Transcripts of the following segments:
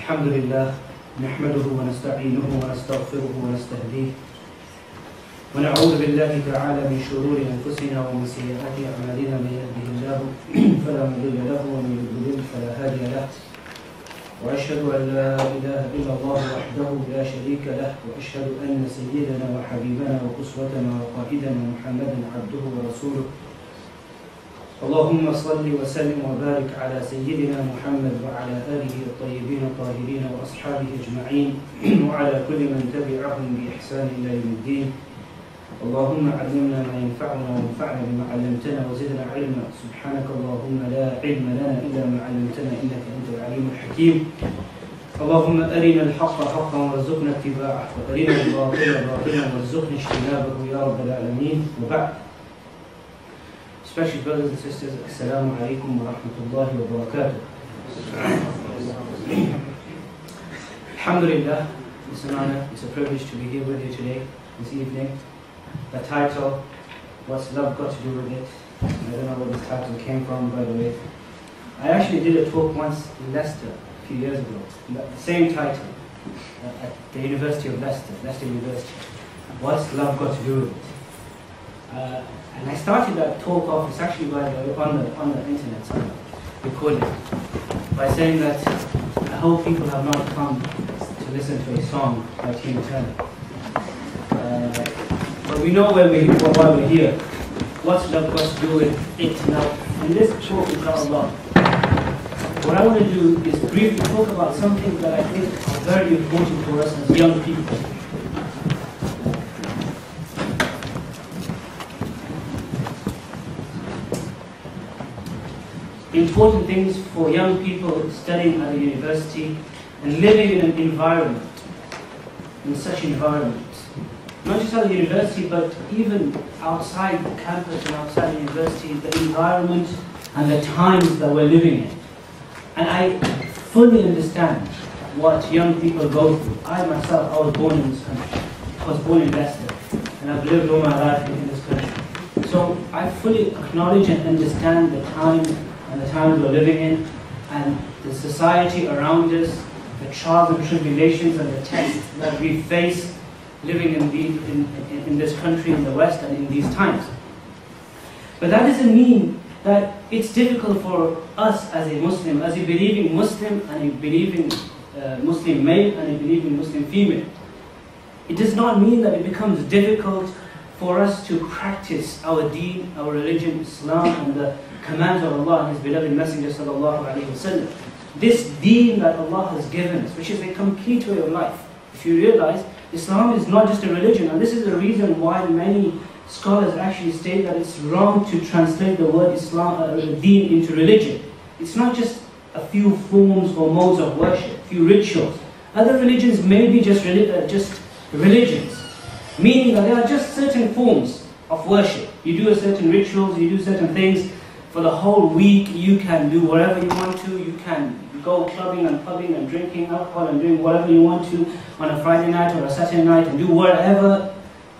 الحمد لله نحمده ونستعينه ونستغفره ونستهديه ونعوذ بالله تعالى من شرور أنفسنا ومن سيئات أعمالنا. من يهده الله فلا مضل له ومن يضلل فلا هادي له، وأشهد أن لا إله إلا الله وحده لا شريك له، وأشهد أن سيدنا وحبيبنا وأسوتنا وقائدنا محمدا عبده ورسوله. اللهم صل وسلم وبارك على سيدنا محمد وعلى آله الطيبين الطاهرين وأصحابه أجمعين وعلى كل من تبعهم بإحسان إلى يوم الدين. اللهم علمنا ما ينفعنا وانفعنا بما علمتنا وزدنا علما. سبحانك اللهم لا علم لنا إلا ما علمتنا إنك أنت العليم الحكيم. اللهم أرنا الحق حقا وارزقنا اتباعه، وأرنا الباطل باطلا وارزقنا اجتنابه يا رب العالمين. وبعد. Especially brothers and sisters, Assalamu alaikum wa rahmatullahi wa barakatuh. Alhamdulillah, it's an honor, it's a privilege to be here with you today, this evening. The title, what's love got to do with it? I don't know where this title came from, by the way. I actually did a talk once in Leicester a few years ago, the same title, at the University of Leicester University. What's love got to do with it? And I started that talk off, it's actually on the internet somewhere, recorded, by saying that I hope people have not come to listen to a song by Tina Turner. But we know why we're here. What's love got to do with it? Now, in this talk, inshallah, what I want to do is briefly talk about something that I think are very important for us as young people. Important things for young people studying at a university and living in an environment, in such an environment. Not just at the university, but even outside the campus and outside the university, the environment and the times that we're living in. And I fully understand what young people go through. I myself, I was born in this country. I was born in Leicester, and I've lived all my life in this country. So I fully acknowledge and understand the times we're living in, and the society around us, the trials and tribulations and the tests that we face living in this country, in the West, and in these times. But that doesn't mean that it's difficult for us as a Muslim, as a believing Muslim, and a believing Muslim male, and a believing Muslim female. It does not mean that it becomes difficult for us to practice our deen, our religion, Islam, and the commands of Allah and His beloved Messenger sallallahu alaihi wasallam. This deen that Allah has given us, which is a complete way of life. If you realize, Islam is not just a religion, and this is the reason why many scholars actually state that it's wrong to translate the word Islam, deen, into religion. It's not just a few forms or modes of worship, a few rituals. Other religions may be just religions, meaning that there are just certain forms of worship. You do a certain rituals, you do certain things. For the whole week, you can do whatever you want to. You can go clubbing and pubbing and drinking alcohol and doing whatever you want to on a Friday night or a Saturday night, and do whatever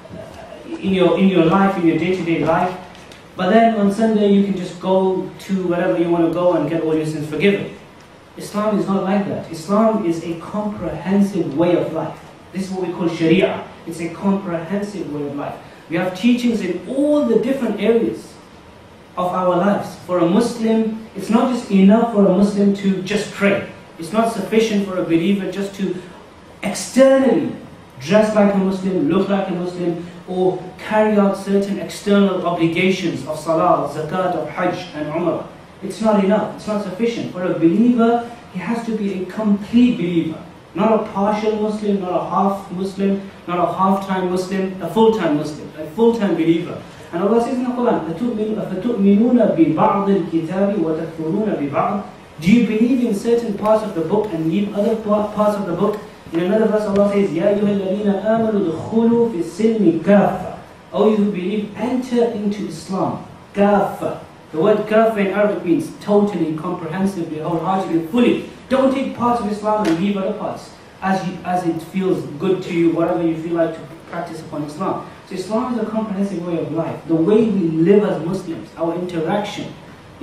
in your life, in your day-to-day life. But then on Sunday, you can just go to wherever you want to go and get all your sins forgiven. Islam is not like that. Islam is a comprehensive way of life. This is what we call Sharia. It's a comprehensive way of life. We have teachings in all the different areas of our lives. For a Muslim, it's not just enough for a Muslim to just pray. It's not sufficient for a believer just to externally dress like a Muslim, look like a Muslim, or carry out certain external obligations of salah, zakat, of hajj and umrah. It's not enough, it's not sufficient. For a believer, he has to be a complete believer. Not a partial Muslim, not a half Muslim, not a half-time Muslim, a full-time Muslim, a full-time believer. And Allah says in the Quran, أَفَتُؤْمِنُونَ بِبَعْضِ الْكِتَابِ وَتَكْفُرُونَ بِبَعْضِ. Do you believe in certain parts of the book and leave other parts of the book? In another verse Allah says, يَا أَيُّهَا الَّذِينَ آمَنُوا دُخُلُوا فِي السِّلْمِ كَافَّةً. O you who believe, enter into Islam. Kaffa. The word kaffa in Arabic means totally, comprehensively, wholeheartedly, fully. Don't take parts of Islam and leave other parts as it feels good to you, whatever you feel like to practice upon Islam. So Islam is a comprehensive way of life. The way we live as Muslims, our interaction,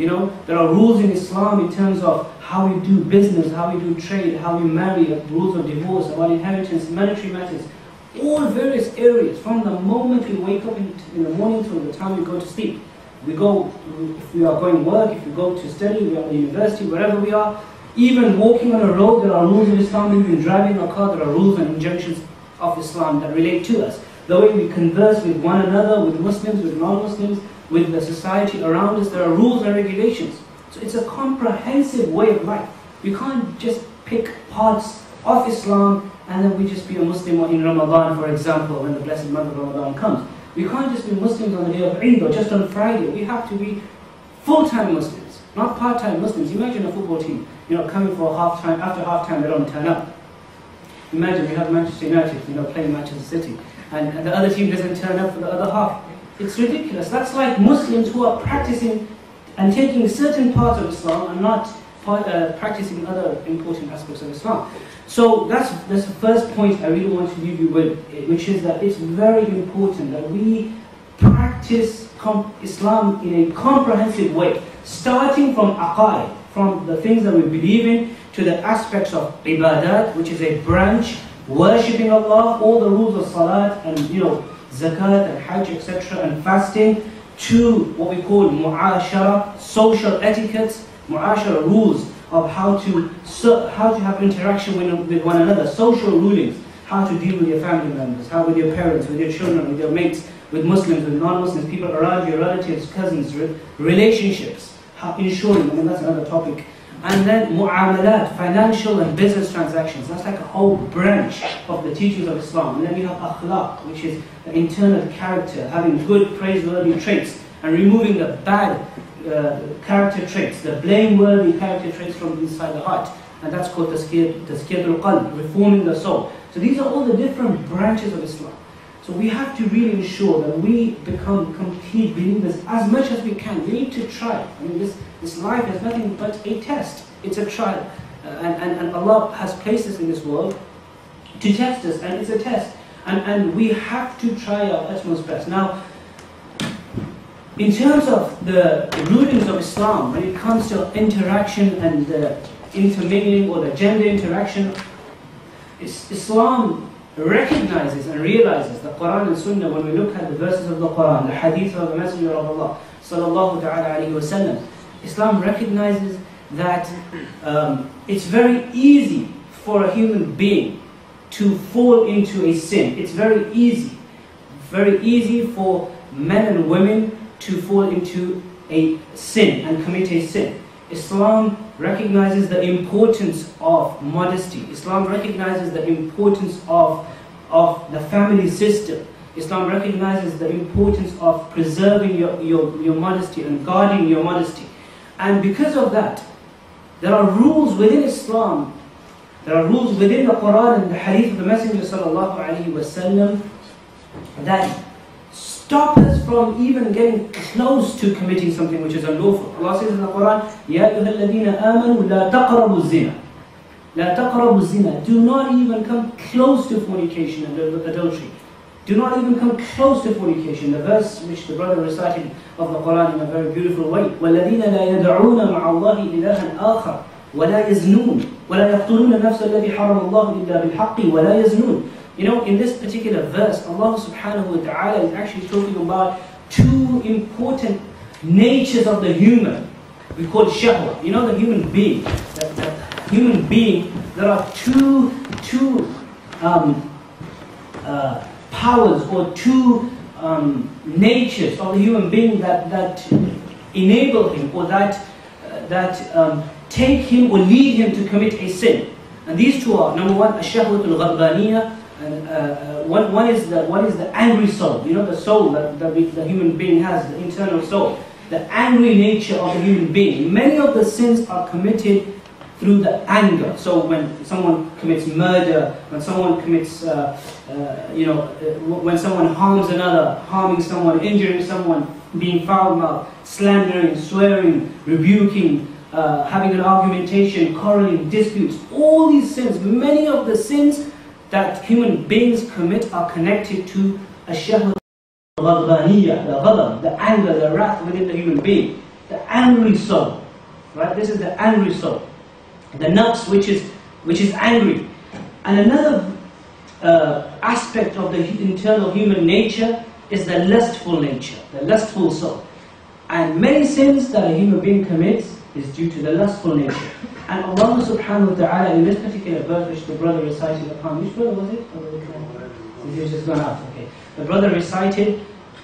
You know, there are rules in Islam in terms of how we do business, how we do trade, how we marry, rules of divorce, about inheritance, monetary matters, all various areas. From the moment we wake up in the morning till the time we go to sleep. We go, if we are going to work, if we go to study, we are at university, wherever we are. Even walking on a road, there are rules of Islam. Even driving a car, there are rules and injunctions of Islam that relate to us. The way we converse with one another, with Muslims, with non-Muslims, with the society around us, there are rules and regulations. So it's a comprehensive way of life. We can't just pick parts of Islam and then we just be a Muslim in Ramadan, for example, when the blessed month of Ramadan comes. We can't just be Muslims on the day of Eid or just on Friday. We have to be full-time Muslims, not part-time Muslims. Imagine a football team, you know, coming for half-time, after half-time they don't turn up. Imagine we have Manchester United, you know, playing Manchester City, and the other team doesn't turn up for the other half. It's ridiculous. That's like Muslims who are practicing and taking certain parts of Islam and not practicing other important aspects of Islam. So that's the first point I really want to leave you with, which is that it's very important that we practice Islam in a comprehensive way, starting from aqaid, from the things that we believe in, to the aspects of ibadat, which is a branch, worshipping Allah, all the rules of salat and, you know, zakat and hajj, etc., and fasting, to what we call mu'ashara, social etiquettes, mu'ashara, rules of how to have interaction with one another, social rulings, how to deal with your family members, how with your parents, with your children, with your mates, with Muslims, with non-Muslims, people around you, relatives, cousins, relationships, ensuring, I mean that's another topic. And then mu'amalat, financial and business transactions. That's like a whole branch of the teachings of Islam. And then we have akhlaq, which is the internal character, having good, praiseworthy traits, and removing the bad character traits, the blameworthy character traits from inside the heart. And that's called tazkiyatul qalb, reforming the soul. So these are all the different branches of Islam. So we have to really ensure that we become complete believers as much as we can. We need to try. I mean, this life is nothing but a test. It's a trial. And Allah has placed us in this world to test us, and it's a test. And we have to try our utmost best. Now, in terms of the rulings of Islam, when it comes to interaction and intermingling or the gender interaction, Islam recognizes and realizes the Quran and Sunnah. When we look at the verses of the Quran, the hadith of the Messenger of Allah sallallahu ta'ala alayhi wa sallam, Islam recognizes that it's very easy for a human being to fall into a sin. It's very easy for men and women to fall into a sin and commit a sin. Islam recognizes the importance of modesty. Islam recognizes the importance of the family system. Islam recognizes the importance of preserving your modesty and guarding your modesty. And because of that, there are rules within Islam, there are rules within the Quran and the Hadith of the Messenger sallallahu alaihi wasallam that stop us from even getting close to committing something which is unlawful. Allah says in the Quran, Ya ayyuhalladhina amanu la taqrabu zina. La taqrabu zina. Do not even come close to fornication and adultery. Do not even come close to fornication. The verse which the brother recited of the Quran in a very beautiful way. وَالَّذِينَ لَا يَدْعُونَ مَعَ اللَّهِ إِلَهًا آخَرَ وَلَا يَزْنُونَ وَلَا يَقْتُلُونَ النَّفْسَ الَّتِي حَرَمَ اللَّهُ إِلَّا بِالْحَقِّ وَلَا يَزْنُونَ. You know, in this particular verse, Allah subhanahu wa ta'ala is actually talking about two important natures of the human. We call it shahwa. You know, the human being. The human being, there are two powers or two natures of the human being that enable him or that take him or lead him to commit a sin. And these two are, number one, ash-shahwatul ghadbaniyah, and one is the angry soul. You know, the soul that the human being has, the internal soul, the angry nature of the human being. Many of the sins are committed through the anger. So when someone commits murder, when someone commits, when someone harms another, harming someone, injuring someone, being foul-mouthed, slandering, swearing, rebuking, having an argumentation, quarreling, disputes, all these sins, many of the sins that human beings commit are connected to a shahwa al-ghadbaniyah, the ghadab, the anger, the wrath within the human being. the angry soul, right? This is the angry soul. The nafs, which is angry. And another aspect of the internal human nature is the lustful nature, the lustful soul. And many sins that a human being commits is due to the lustful nature. And Allah subhanahu wa ta'ala, in this particular verse which the brother recited upon, which brother was it? He was just gone out, okay. The brother recited,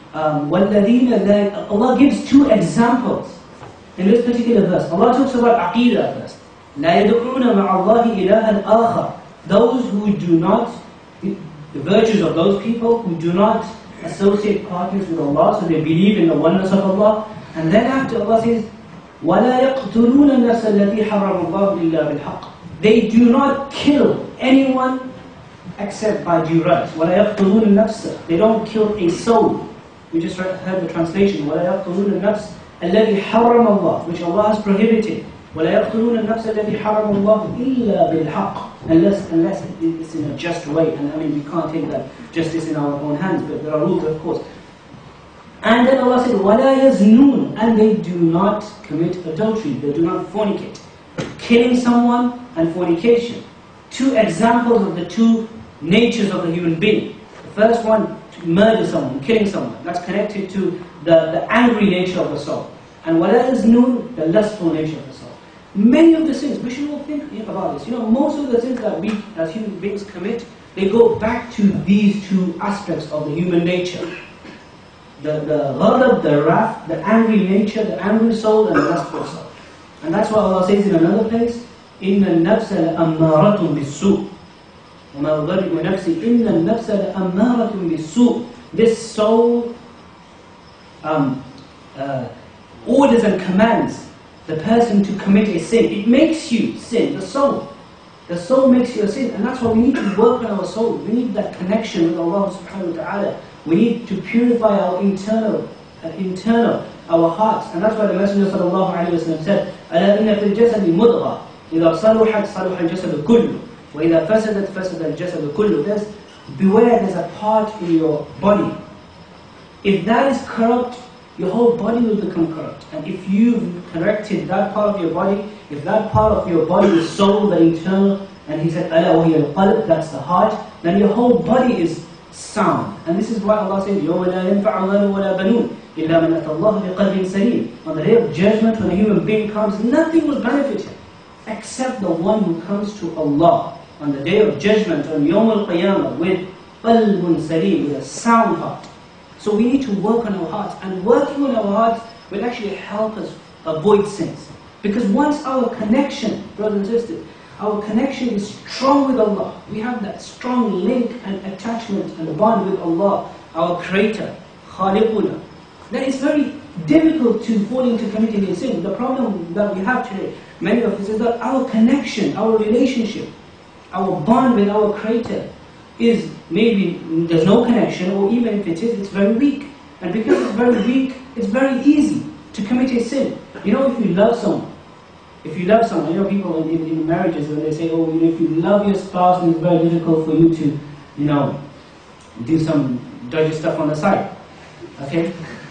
Allah gives two examples in this particular verse. Allah talks about aqeedah first. لَا يَدْعُونَ مَعَ اللَّهِ إِلَهًا آخَرَ. Those who do not, the virtues of those people who do not associate partners with Allah, so they believe in the oneness of Allah. And then after Allah says, وَلَا يَقْتُلُونَ النَّفْسَ الَّتِي حَرَّمَ اللَّهُ إِلَّا بِالْحَقِّ. They do not kill anyone except by due right. وَلَا يَقْتُلُونَ النَّفْسَ. They don't kill a soul. We just heard the translation. وَلَا يَقْتُلُونَ النَّفْسَ الَّذِي حَرَّمَ اللَّهُ, which Allah has prohibited. وَلَا يَقْتُلُونَ النَّفْسَ الَّذِي حَرَّمَ اللَّهُ إِلَّا بِالْحَقِّ. Unless it's in a just way. And I mean, we can't take that justice in our own hands, but there are rules, of course. And then Allah said, وَلَا يَزْنُونَ. And they do not commit adultery. They do not fornicate. Killing someone and fornication. Two examples of the two natures of the human being. The first one, to murder someone, killing someone. That's connected to the angry nature of the soul. And وَلَا يَزْنُونَ, the lustful nature of the soul. Many of the sins, we should all think about this. You know, most of the sins that we as human beings commit, they go back to these two aspects of the human nature. The ghadab, the wrath, the angry nature, the angry soul, and the lustful soul. And that's why Allah says in another place, إِنَّ النَّفْسَ لَأَمَّارَةٌ بِالسُّوءِ وَمَا أُبَرِّئُ نَفْسِي إِنَّ النَّفْسَ لَأَمَّارَةٌ بِالسُّوءِ. This soul orders and commands the person to commit a sin. It makes you sin, the soul. The soul makes you a sin, and that's why we need to work on our soul. We need that connection with Allah subhanahu wa ta'ala. We need to purify our internal, our hearts. And that's why the Messenger sallallahu alayhi wa sallam said, أَلَا إِنَّ فِي الْجَسَدِ مُضْغَةً إِذَا صَلُحَتْ صَلُحَ الْجَسَدُ كُلُّهُ وَإِذَا فَسَدَتْ فَسَدَ الْجَسَدُ كُلُّهُ. Beware, there's a part in your body. If that is corrupt, your whole body will become corrupt. And if you've corrected that part of your body, if that part of your body is soul, the internal, and he said, أَلَا وَهِيَ الْقَلْبِ, that's the heart, then your whole body is sound. And this is why Allah says, يَوْمَ لَا يَنْفَعُ مَالٌ وَلَا بَنُونَ إِلَّا مَنْ أَتَى اللَّهَ بِقَلْبٍ سَلِيمٍ. On the day of judgment, when a human being comes, nothing will benefit him except the one who comes to Allah on the day of judgment, on Yawm al-Qiyamah, with قَلْبٌ سَلِيمٍ, with a sound heart. So we need to work on our hearts, and working on our hearts will actually help us avoid sins. Because once our connection, brothers and sisters, our connection is strong with Allah, we have that strong link and attachment and bond with Allah, our Creator, Khaliquna, then it's very difficult to fall into committing a sin. The problem that we have today, many of us, is that our connection, our relationship, our bond with our Creator is maybe there's no connection, or even if it is, it's very weak. And because it's very weak, it's very easy to commit a sin. You know, if you love someone, you know, people in marriages, when they say, oh, you know, if you love your spouse, then it's very difficult for you to, you know, do some dodgy stuff on the side. Okay?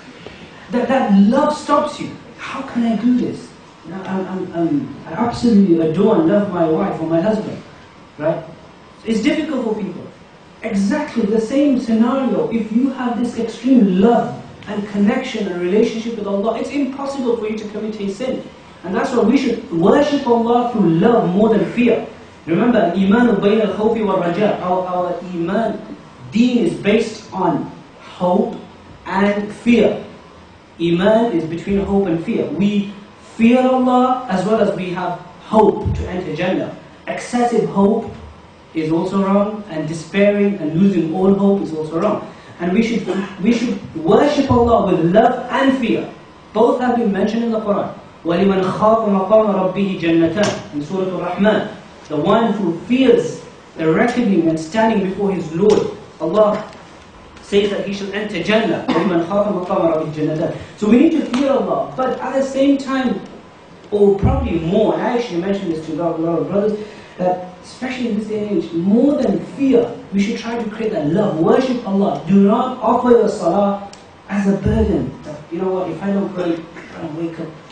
That love stops you. How can I do this? You know, I absolutely adore and love my wife or my husband, right? It's difficult for people. Exactly the same scenario. If you have this extreme love and connection and relationship with Allah, it's impossible for you to commit a sin. And that's why we should worship Allah through love more than fear. Remember, al-iman bayna al-khawfi wal-raja. Our iman, deen, is based on hope and fear. Iman is between hope and fear. We fear Allah as well as we have hope to enter Jannah. Excessive hope is also wrong, and despairing and losing all hope is also wrong. And we should worship Allah with love and fear. Both have been mentioned in the Quran. وَلِمَنْ خَافَ مَقَامَ رَبِّهِ جَنَّتَانِ in Surah Al-Rahman. The one who fears the reckoning and standing before his Lord, Allah says that he shall enter Jannah. وَلِمَنْ خَافَ مَقَامَ رَبِّهِ جَنَّتَانِ. So we need to fear Allah, but at the same time, or probably more, and I actually mentioned this to a lot of brothers, that especially in this day and age, more than fear, we should try to create that love. Worship Allah. Do not offer your salah as a burden. That, you know what, if I don't pray, I don't wake up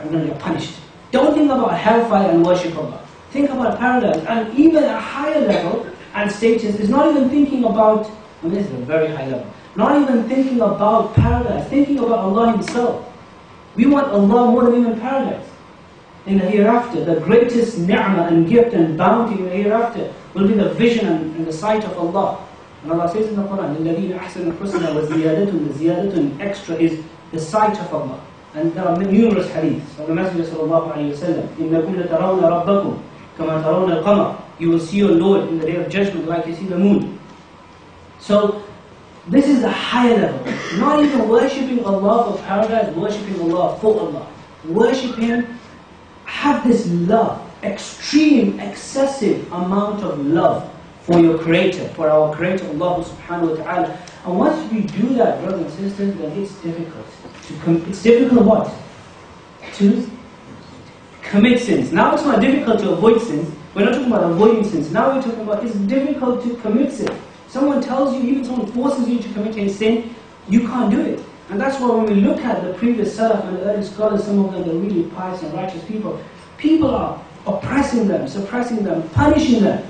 we're going to get punished. Don't think about hellfire and worship Allah. Think about paradise. And even a higher level and status is not even thinking about, I mean, this is a very high level, not even thinking about paradise, thinking about Allah Himself. We want Allah more than even paradise. In the hereafter, the greatest ni'mah and gift and bounty in the hereafter will be the vision and the sight of Allah. And Allah says in the Quran, الَّذِينَ أَحْسَنُوا الْحُسْنَى وَزِيَادَةٌ. The ziyadatun, extra, is the sight of Allah. And there are numerous hadiths of the Messenger sallallahu alayhi wa sallam. إِنَّكُمْ لَتَرَوْنَ رَبَّكُمْ كَمَا تَرَوْنَ الْقَمَرَ. You will see your Lord in the day of judgment like you see the moon. So, this is a higher level. Not even worshipping Allah for paradise, worshipping Allah for Allah. Worship Him, have this love, extreme, excessive amount of love for your Creator, for our Creator, Allah subhanahu wa ta'ala. And once we do that, brothers and sisters, then it's difficult. It's difficult what? To commit sins. Now it's not difficult to avoid sins. We're not talking about avoiding sins. Now we're talking about it's difficult to commit sin. Someone tells you, even someone forces you to commit a sin, you can't do it. And that's why when we look at the previous Salaf and the early scholars, some of them are really pious and righteous people, people are oppressing them, suppressing them, punishing them,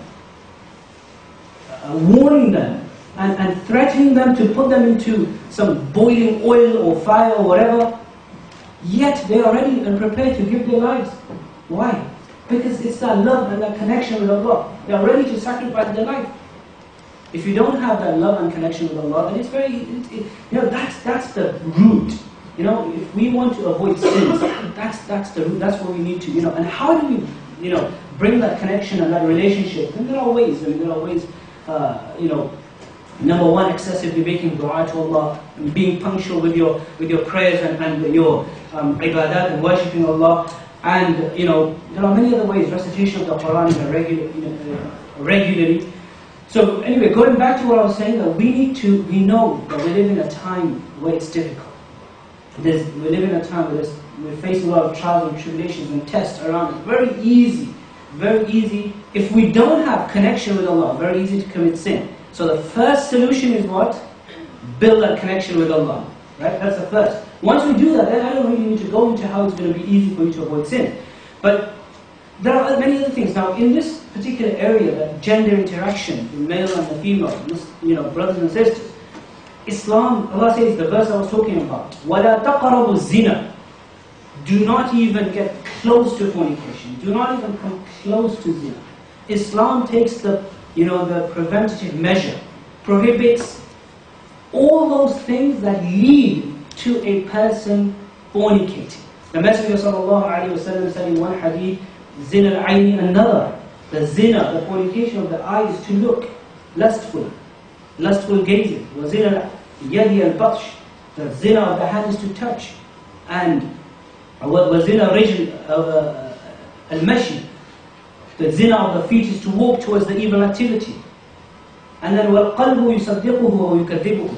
warning them, and threatening them to put them into some boiling oil or fire or whatever, yet they are ready and prepared to give their lives. Why? Because it's that love and that connection with Allah. They are ready to sacrifice their life. If you don't have that love and connection with Allah, then it's very, that's the root. If we want to avoid sins, that's the root. That's what we need to, and how do we, bring that connection and that relationship? And there are ways. There are ways. Number one, excessively making dua to Allah, and being punctual with your prayers and your ibadat and worshipping Allah. And there are many other ways. Recitation of the Quran regularly. So anyway, going back to what I was saying, that we know that we live in a time where it's difficult. We live in a time where we're facing a lot of trials and tribulations and tests around us. Very easy. If we don't have connection with Allah, very easy to commit sin. So the first solution is what? Build that connection with Allah. Right? That's the first. Once we do that, then I don't really need to go into how it's going to be easy for you to avoid sin. But there are many other things. Now, in this particular area, that gender interaction, the male and the female, brothers and sisters, Islam, Allah says, the verse I was talking about, وَلَا تَقْرَبُوا الزِّنَا. Do not even get close to fornication. Do not even come close to zina. Islam takes the preventative measure, prohibits all those things that lead to a person fornicating. The Messenger sallallahu alaihi wasallam said in one hadith, zina al-ayni an-nadar. The zina, the fornication of the eye, is to look lustful gazing. Wa zina yadi al-batsh. The zina of the hand is to touch. And wa zina rijl al-mashi. The zina of the feet is to walk towards the evil activity. And then wal qalbu yusaddiquhu wa yukadhibuhu.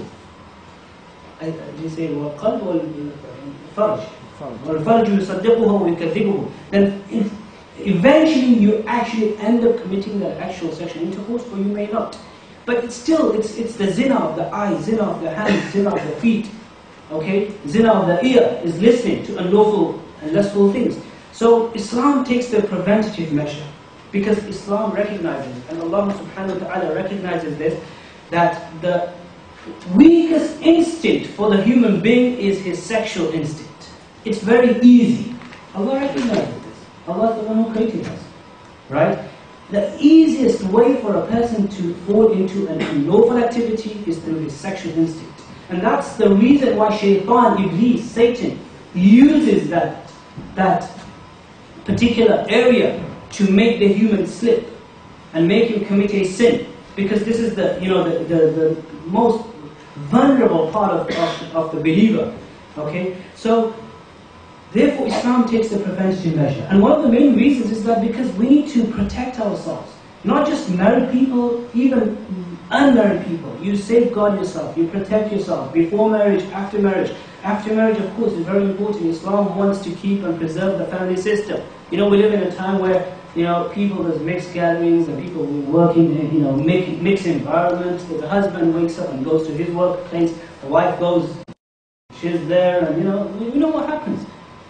Do you say wal qalbu wal farj? Wal farj yusaddiquhu wa yukadhibuhu. Then eventually you actually end up committing that actual sexual intercourse, or you may not. But it's the zina of the eye, zina of the hand, zina of the feet. Okay? Zina of the ear is listening to unlawful and lustful things. So Islam takes the preventative measure, because Islam recognizes, and Allah subhanahu wa ta'ala recognizes this, that the weakest instinct for the human being is his sexual instinct. It's very easy. Allah recognizes this. Allah is the one who created us. Right? The easiest way for a person to fall into an unlawful activity is through his sexual instinct. And that's the reason why Shaitan, Iblis, Satan, uses that particular area to make the human slip and make him commit a sin. Because this is the most vulnerable part of the believer. Okay? So, therefore, Islam takes the preventative measure. And one of the main reasons is that because we need to protect ourselves. Not just married people, even unmarried people. You safeguard yourself, you protect yourself before marriage, after marriage. After marriage, of course, is very important. Islam wants to keep and preserve the family system. We live in a time where people, there's mixed gatherings and people working in mixed environments. The husband wakes up and goes to his workplace, the wife goes, she's there, and we know what happens.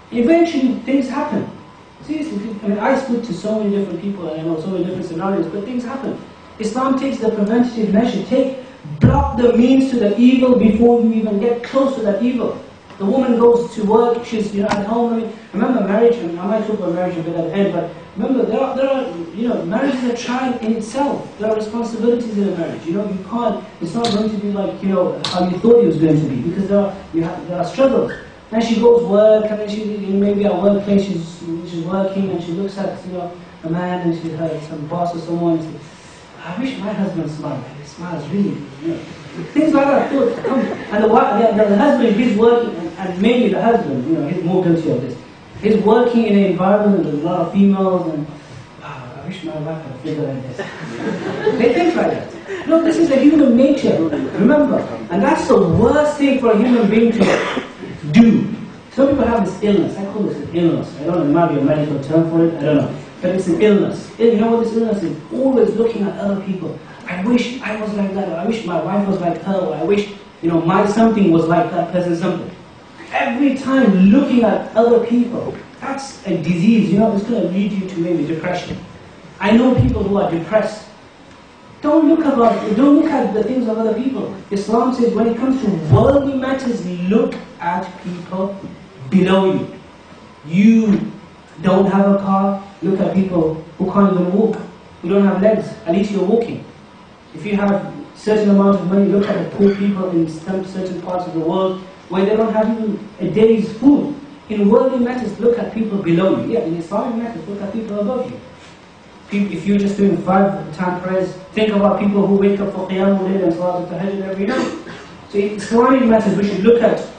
Eventually, things happen. Seriously, I mean, I speak to so many different people and I know so many different scenarios, but things happen. Islam takes the preventative measure. Block the means to the evil before you even get close to that evil. The woman goes to work, she's at home. I mean, remember marriage, and I might talk about marriage a bit at the end, but remember there are marriage is a trial in itself. There are responsibilities in a marriage. You can't, it's not going to be like, how you thought it was going to be, because there are struggles. And she goes work, and then she maybe at workplace she's working, and she looks at a man, and she heard some boss or someone, and she says, I wish my husband smiled. He smiles really, things like that. And the husband, he's working, and mainly the husband, he's more guilty of this. He's working in an environment with a lot of females, and I wish my wife had a figure like this. They think like that. No, this is a human nature. Remember, and that's the worst thing for a human being to do. Some people have this illness. I call this an illness. I don't know, there might be a medical term for it. I don't know. But it's an illness. You know what this illness is? Always looking at other people. I wish I was like that. Or I wish my wife was like her. Or I wish, my something was like that person something. Every time looking at other people, that's a disease. It's going to lead you to maybe depression. I know people who are depressed. Don't look at the things of other people. Islam says when it comes to worldly matters, look at people below you. You don't have a car, look at people who can't even walk, who don't have legs, at least you're walking. If you have a certain amount of money, look at the poor people in certain parts of the world where they don't have even a day's food. In worldly matters, look at people below you. Yeah, in Islamic matters, look at people above you. If you're just doing 5-time prayers, think about people who wake up for Qiyamul Layl and Salat al-Tahajjud every night. So in Islamic matters, we should look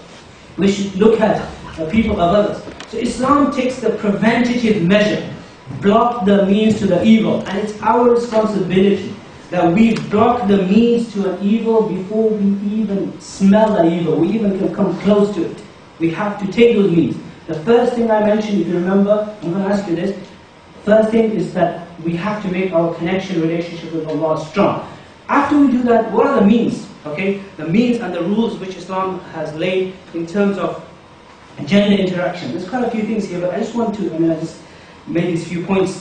at the people above us. So Islam takes the preventative measure, block the means to the evil, and it's our responsibility that we block the means to an evil before we even smell the evil, we even can come close to it. We have to take those means. The first thing I mentioned, if you remember, I'm going to ask you this. First thing is that we have to make our relationship with Allah strong. After we do that, what are the means? Okay, the means and the rules which Islam has laid in terms of gender interaction. There's quite a few things here, but I just made these few points.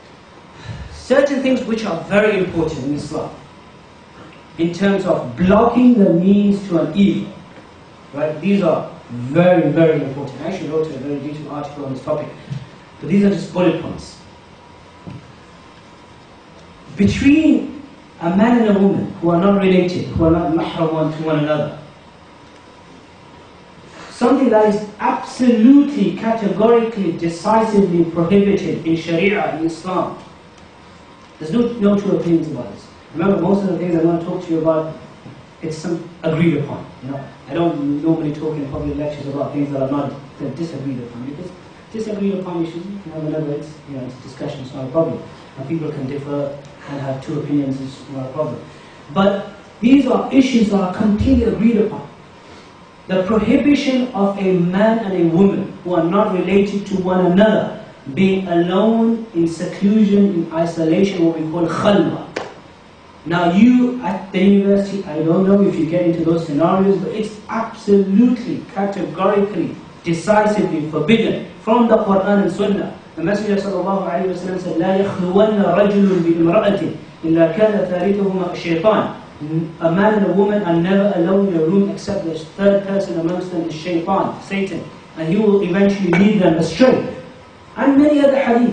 Certain things which are very important in Islam, in terms of blocking the means to an evil. Right? These are very, very important. I actually wrote a very detailed article on this topic, but these are just bullet points. Between a man and a woman who are not related, who are not mahram to one another, something that is absolutely, categorically, decisively prohibited in Sharia, in Islam. There's no two opinions about this. Remember, most of the things I want to talk to you about, it's some agreed upon. I don't normally talk in public lectures about things that are not disagreed upon, because disagreed upon issues, you can have another, it's discussion, it's not a problem. And people can differ and have two opinions, it's not a problem. But these are issues that are completely agreed upon. The prohibition of a man and a woman who are not related to one another being alone in seclusion, in isolation, what we call khalwa. Now you at the university, I don't know if you get into those scenarios, but it's absolutely, categorically, decisively forbidden from the Quran and Sunnah. The Messenger ﷺ said, لا يخلون رجل بامرأة إلا كان ثالثهما الشيطان. A man and a woman are never alone in a room except the third person amongst them is shaitan, Satan, and he will eventually lead them astray. And many other hadith.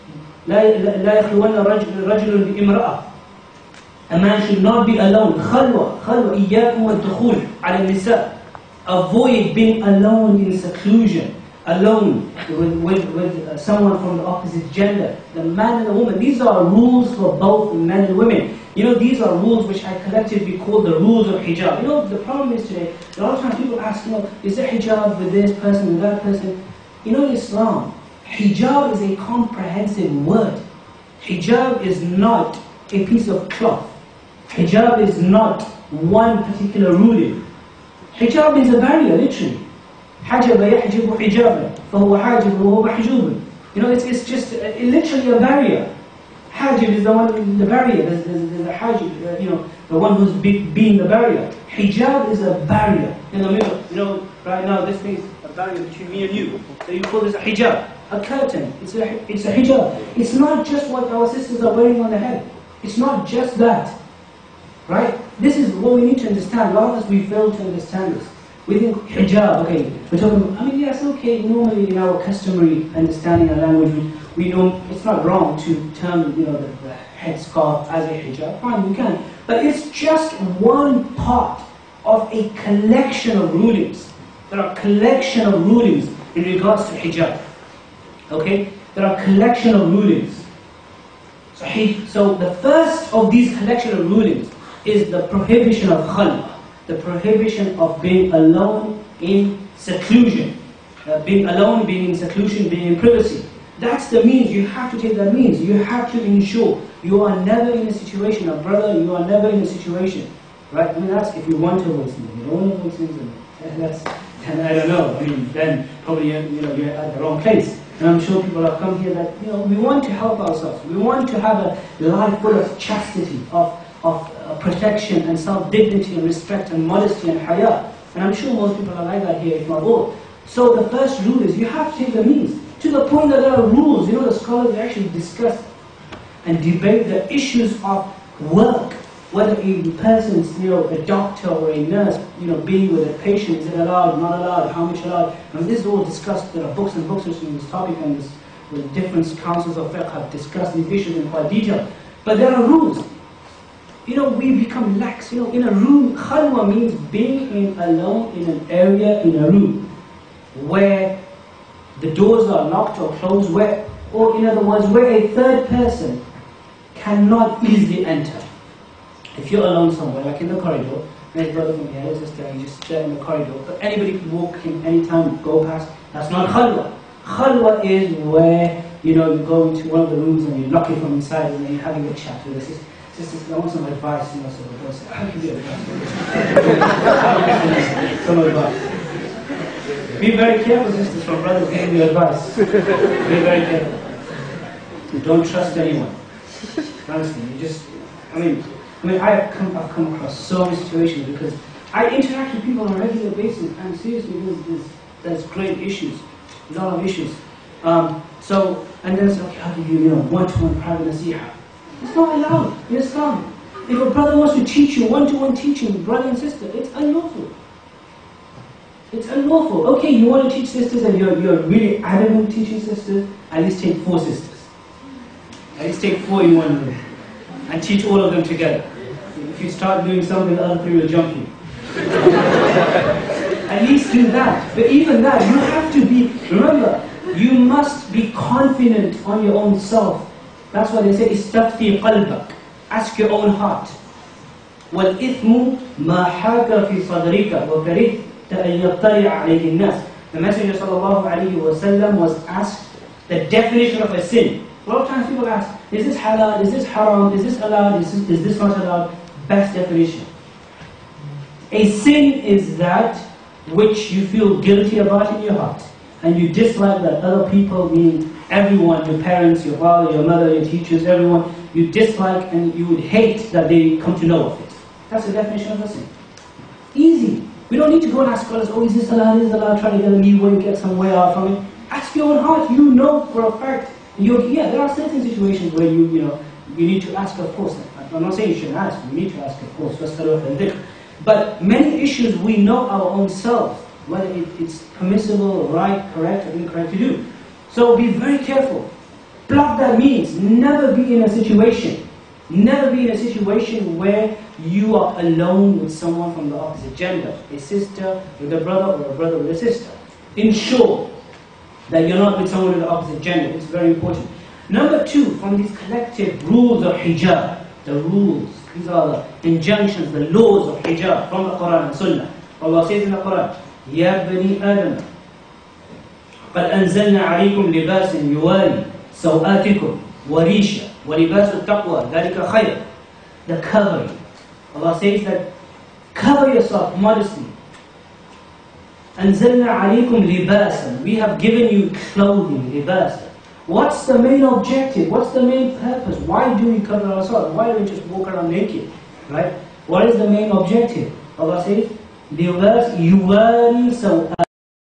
لا يخلون رجل بامرأة. A man should not be alone. خلوة إياكم والدخول على النساء. Avoid being alone in seclusion, alone with someone from the opposite gender, the man and the woman. These are rules for both men and women. These are rules which I collectively call the rules of hijab. The problem is today, a lot of times people ask, is there hijab with this person, with that person? In Islam, hijab is a comprehensive word. Hijab is not a piece of cloth. Hijab is not one particular ruling. Hijab is a barrier, literally. حجب يحجب حجابا فهو حاجب وهو محجوب. It's just literally a barrier. Hajib is the one, the barrier. There's a hajib, the one who's being the barrier. Hijab is a barrier in the middle. Right now this thing is a barrier between me and you. So you call this a hijab, a curtain. It's a hijab. It's not just what our sisters are wearing on the head. It's not just that. Right? This is what we need to understand. A lot of us, we fail to understand this. We think hijab, okay, we're talking, I mean, yes, okay, normally in our customary understanding and language, we know it's not wrong to term, the headscarf as a hijab. Fine, you can. But it's just one part of a collection of rulings. There are a collection of rulings in regards to hijab. Okay? There are a collection of rulings. So the first of these collection of rulings is the prohibition of khalwa, the prohibition of being alone in seclusion. Being alone, being in seclusion, being in privacy. That's the means. You have to take that means. You have to ensure you are never in a situation, a brother, you are never in a situation. Right? I mean, that's if you want to avoid things. You don't want to avoid things. And I don't know. I mean, then probably you're at the wrong place. And I'm sure people have come here that we want to help ourselves. We want to have a life full of chastity, of protection and self-dignity and respect and modesty and haya. And I'm sure most people are like that here, if not all. So the first rule is you have to take the means. To the point that there are rules. The scholars actually discuss and debate the issues of work. Whether a person's, a doctor or a nurse, being with a patient, is it allowed, not allowed, how much allowed? And this is all discussed. There are books and books on this topic, and the different councils of fiqh have discussed these issues in quite detail. But there are rules. We become lax. In a room, khalwa means being alone in an area, in a room, where the doors are locked or closed, or in other words, where a third person cannot easily enter. If you're alone somewhere, like in the corridor, there's a brother from here, there's a sister, you just stay in the corridor, but anybody can walk in anytime, go past, that's not khalwa. Khalwa is where, you go into one of the rooms and you lock it from inside and then you're having a chat with the sister. Sisters, I want some advice, so the boy said, I'll give you advice. Some advice. Be very careful, sisters, from brothers giving you advice. Be very careful. Don't trust anyone. Honestly, I've come across so many situations because I interact with people on a regular basis, and seriously, there's great issues, a lot of issues. And then it's okay, how do you, one-to-one private nasiha? It's not allowed in Islam. If a brother wants to teach you one-to-one teaching, brother and sister, it's unlawful. It's unlawful. Okay, you want to teach sisters and you're really adamant teaching sisters, at least take 4 sisters. At least take 4 in one room. And teach all of them together. If you start doing something, the other 3 will jump you. At least do that. But even that, you have to be, remember, you must be confident on your own self. That's why they say, istafti qalbak. Ask your own heart. وَالْإِثْمُ مَا حَاكَ فِي صَدْرِكَ وَكَرِهْتَ أَن يَطَّلِعَ عَلَيْهِ النَّاسِ. The Messenger ﷺ was asked the definition of a sin. A lot of times people ask, is this halal, is this haram, is this allowed, is this not allowed? Best definition. A sin is that which you feel guilty about in your heart, and you dislike that other people, meaning everyone, your parents, your father, your mother, your teachers, everyone, you dislike and you would hate that they come to know of it. That's the definition of a sin. Easy. We don't need to go and ask scholars, is this allowed, try to get a new way, get some way out from it. Ask your own heart, you know for a fact. There are certain situations where you need to ask, of course. I'm not saying you shouldn't ask, you need to ask, of course. But many issues we know our own self, whether it's permissible, right, correct, or incorrect to do. So be very careful. Block that means. Never be in a situation where you are alone with someone from the opposite gender, a sister with a brother or a brother with a sister. Ensure that you're not with someone of the opposite gender. It's very important. Number 2, from these collective rules of hijab, the rules, these are the injunctions, the laws of hijab from the Quran and Sunnah. Allah says in the Quran, Ya bani Adam, قَدْ أَنزَلْنَا عَلَيْكُمْ لِبَاسٍ يُوَارِي سَوْآتِكُمْ وَرِيشًا وَلِبَاسُ التَّقْوَى ذَلِكَ خَيْرٌ. The covering. Allah says that cover yourself modestly. أَنزَلْنَا عَلَيْكُمْ لِبَاسًا. We have given you clothing, libasa. What's the main objective? What's the main purpose? Why do we cover ourselves? Why do we just walk around naked? Right? What is the main objective? Allah says, لِبَاسٍ يُوَارِي سَوْآتِكُمْ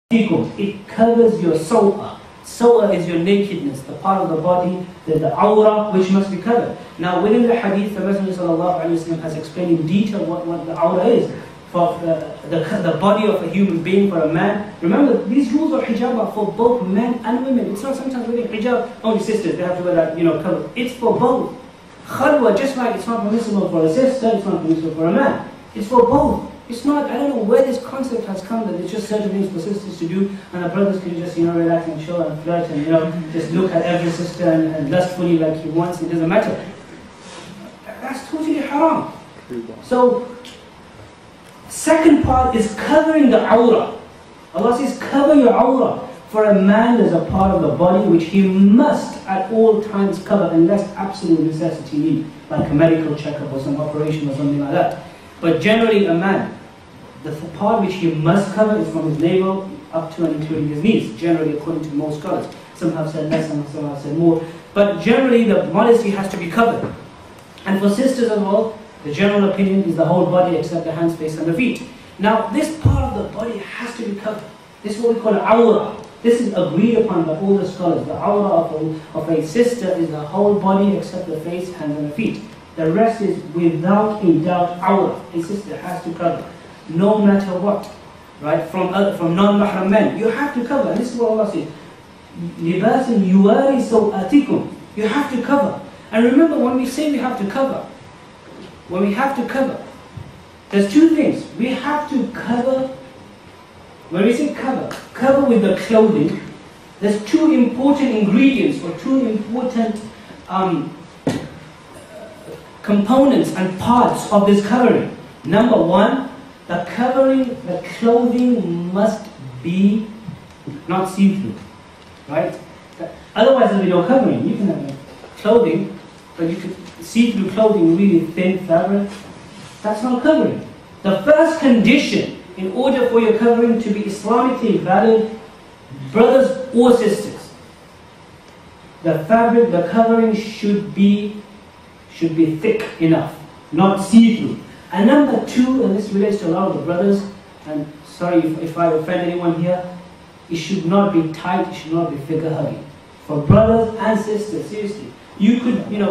It covers your so'a. So'a is your nakedness, the part of the body, the awra, which must be covered. Now within the hadith, the Messenger ﷺ has explained in detail what the awra is. For the body of a human being, for a man. Remember, these rules of hijab are for both men and women. It's not sometimes wearing hijab, only sisters, they have to wear that, cover. It's for both. Khalwa, just like it's not permissible for a sister, it's not permissible for a man. It's for both. It's not, I don't know where this concept has come that it's just certain things for sisters to do and the brothers can just, relax and chill and flirt and, just look at every sister and lustfully like he wants, it doesn't matter. That's totally haram. So, second part is covering the awra. Allah says, cover your awra. For a man, there's a part of the body which he must at all times cover unless absolute necessity need, like a medical checkup or some operation or something like that. But generally a man, the part which he must cover is from his navel up to and including his knees, generally according to most scholars. Some have said less, some have said more. But generally the modesty has to be covered. And for sisters as well, the general opinion is the whole body except the hands, face and the feet. Now this part of the body has to be covered. This is what we call awra. This is agreed upon by all the scholars. The awra of a sister is the whole body except the face, hands and the feet. The rest is without a doubt awra. A sister has to cover, no matter what. Right? From non-mahram men, you have to cover. And this is what Allah says. لِبَاسٍ يُوَارِ سَوْآتِكُمْ. You have to cover. And remember, when we say we have to cover, there's two things. We have to cover. When we say cover with the clothing, there's two important ingredients or two important components and parts of this covering. Number one, the clothing must be not see-through, right? Otherwise there'll be no covering. You can have clothing, but you could see through clothing, really thin fabric. That's not covering. The first condition in order for your covering to be Islamically valid, brothers or sisters, the fabric, the covering should be thick enough, not see-through. And number two, and this relates to a lot of the brothers, and sorry if I offend anyone here, it should not be tight, it should not be figure-hugging. For brothers and sisters, seriously, you